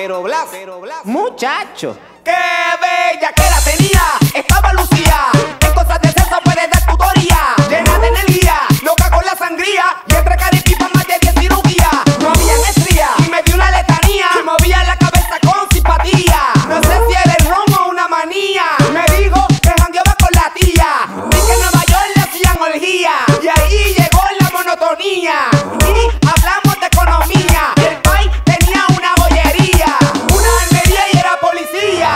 Blas, muchacho. ¡Qué bella que la tenía! Estaba Lucía. En cosas de sexo puedes dar tutoría. Llena de energía, loca con la sangría. Y entre caripipas más de 10 cirugías. No había estría y me dio una letanía. Y movía la cabeza con simpatía. No sé si era el ron o una manía. Me dijo que jangueaba con la tía. Y que en Nueva York le hacían orgía. Y ahí llegó la monotonía. Y hablamos de economía. Y el país tenía una bollería, una almería y era policía.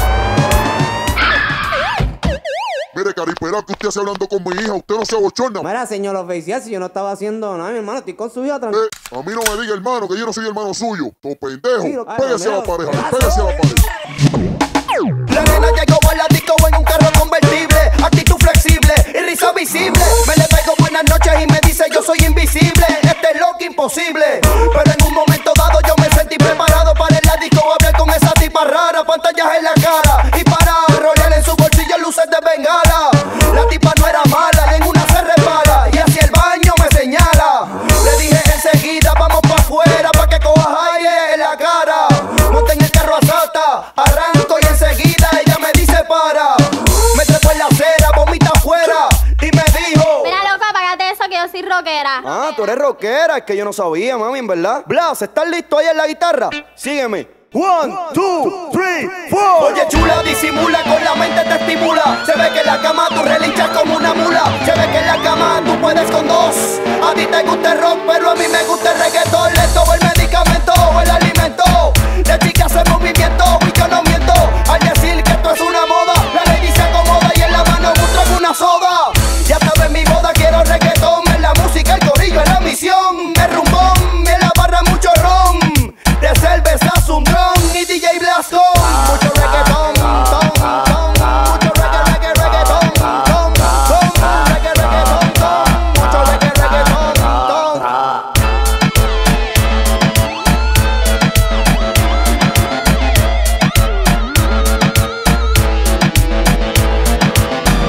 Mire, caripera, que usted hace hablando con mi hija, usted no se abochorna. Mira, señor oficial, si yo no estaba haciendo nada, mi hermano, estoy con su hija tranquilo. A mí no me diga hermano, que yo no soy hermano suyo. Todo pendejo. Sí, Pégase a la pareja, ¿qué pégase a la pareja. La nena llegó a la disco en un carro convertible, actitud flexible y risa visible. Me le pego buenas noches y me dice yo soy invisible. Este es lo que imposible. Pero en un momento dado yo me sentí preparado para en la disco hablar con esa tipa rara, pantallas en la cara y para rolear en su bolsillo luces de bengala. La tipa no era mala y en una se repara y hacia el baño me señala. Le dije enseguida vamos pa' afuera pa' que cojas aire en la cara. Monté en el carro a Sata, arranco y enseguida ella me dice para. Me trepo en la acera, vomita afuera y me dijo: Mira, loco, apágate eso que yo soy rockera. Ah, tú eres rockera, es que yo no sabía, mami, en verdad. Blas, ¿estás listo ahí en la guitarra? Sígueme. 1, 2, 3, 4. Oye, chula, disimula, con la mente te estimula. Se ve que en la cama tú relinchas como una mula. Se ve que en la cama tú puedes con dos. A ti te gusta el rock, pero a mí me gusta el reggaetón. Lento o el medicamento o el alimento. De chica hace movimiento y yo no miento. Al decir que esto es una moda, la lady se acomoda y en la mano un trago, una soda. Ya sabes, mi boda quiero reggaetón. En la música, el corillo, en la misión. El rumbón, en la barra mucho ron. De cerveza un dron y DJ Blasco. Mucho reggaetón, ton, ton. Mucho reggaetón, ton, ton. Reggaetón, ton. Mucho reggaetón, ton.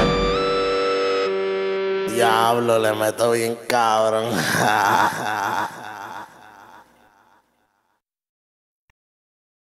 Diablo, le meto bien cabrón.